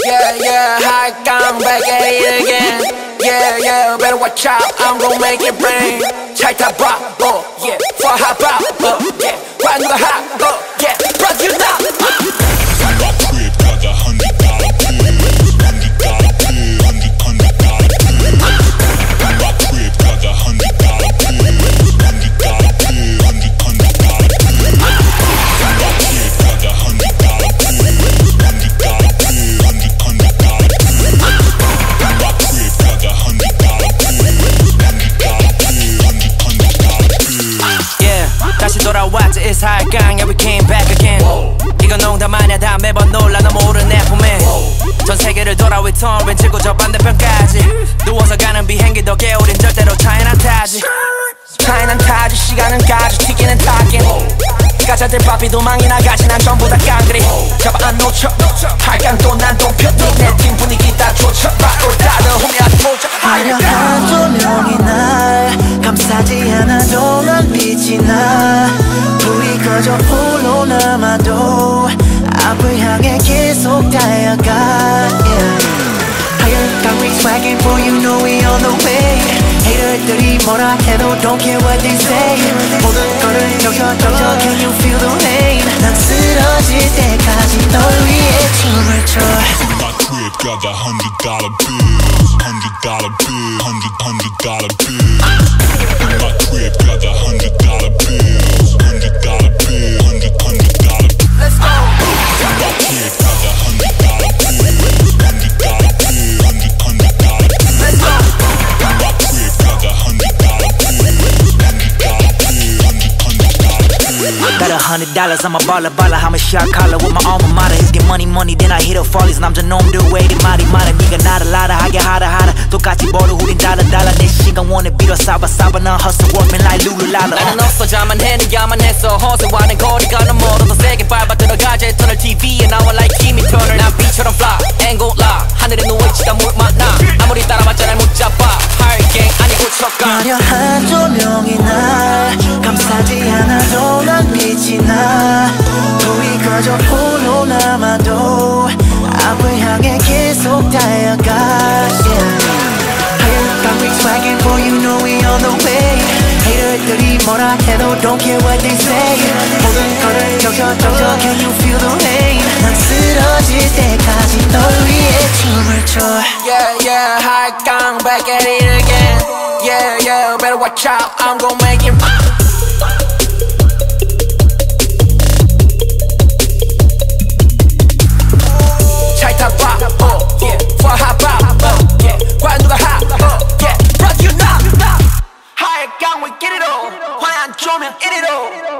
Yeah, high gang back at it again. Yeah, better watch out, I'm gon' make it rain. 잘 타봐, yeah, 화합아, yeah, 관두가 하, yeah, but you know. My crib got $100 bills, $100 bills, $100 bills. My crib got $100 bills, $100 bills, $100 bills. My crib got $100 bills, $100 bills, $100 bills. My crib got $100 bills, $100 bills. Yeah, 다시 돌아왔지 it's high gang, yeah we came back again. 이건 농담 아니야 다 매번 놀라 너 모르는 내 품에 전 세계를 돌아 we turn 왼치고 저 반대편까지 누워서 가는 비행기도 개울인 절대로 차이는 안 타지 차이는 안 타지 시간은 가지 튀기는 타긴 가짜들 바삐 도망이나 가지 난 전부 다 깡그리 잡아 안 놓쳐 할강 또 난 동표 내 팀 분위기 다 좋죠 바로 다들 홍야 도적 화려한 조명이 날 감싸지 않아도 난 빛이 나 불이 꺼져 홀로 남아도 앞을 향해 계속 달려가 Higher got we swagging for you know we on the way Hater들이 뭐라 해도 don't care what they say 모든 거를 적셔 can you feel the rain 난 쓰러질 때까지 널 위해 춤을 춰 My crib got $100 bills, $100 bills, $100 bills. My crib got $100 bills, $100 bills, $100 bills. Let's go. My crib got $100 bills, $100 bills, $100 bills. Let's go. My crib got $100 bills, $100 bills, $100 bills. Got $100, I'm a baller, I'm a shot caller with my alma mater. If get money, then I hit a follies. 남자 놈들 왜 이리 말이 많아. 네가 나를 알아 하게 하라. 똑같이 벌어 우린 달라. 내 시간 원해 빌어 싸봐. 난 hustle workman like 룰루랄라. 나는 없어 자만해 야만 했어 허세와는 거리가 너무 멀어 더 세게 밟아 들어가자 터널 TV에 나와 like Timmy Turner 난 B처럼 fly, angle lock 하늘에 누워있지가 물 많아 아무리 따라봤자 날 못 잡아 Higher gang 아니고 척가 화려한 조명이 날 감싸지 않아도 난 빛이 나 불이 꺼져 홀로 남아도 앞을 향해 계속 달려가 Higher got we swagging for you know we on the way Hater들이 뭐라 해도 don't care what they say 모든 거를 적셔 can you feel the rain 난 쓰러질 때까지 널 위해 춤을 춰 Yeah, high gang back at it again. Yeah, better watch out, I'm gon' make it. 잘 타봐, yeah, 화합아, yeah, 관두가 하, yeah, but you know, high gang we get it all, 화려한 조명 it all.